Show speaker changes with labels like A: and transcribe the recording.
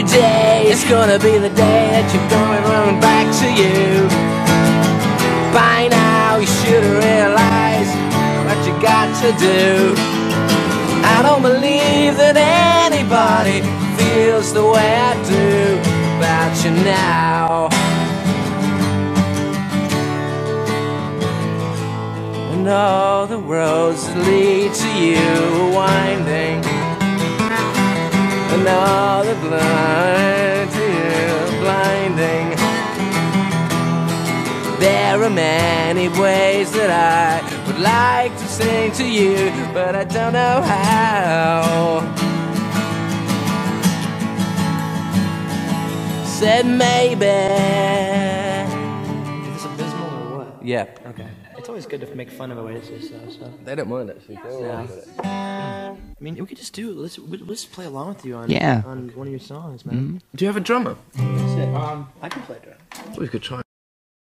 A: day is gonna be the day that you're gonna run back to you. By now you should realize what you got to do. I don't believe that anybody feels the way I do about you now. And all the roads that lead to you are winding, and all the blind to you are blinding. There are many ways that I would like to sing to you, but I don't know how. Said maybe.
B: Is this abysmal or what?
A: Yeah.
B: Okay. It's always good to make fun of Oasis, though. So.
A: They don't mind actually.
B: I mean, we could just do. Let's play along with you on on one of your songs, man.
A: Do you have a drummer?
B: That's it. I can play drum.
A: We could try.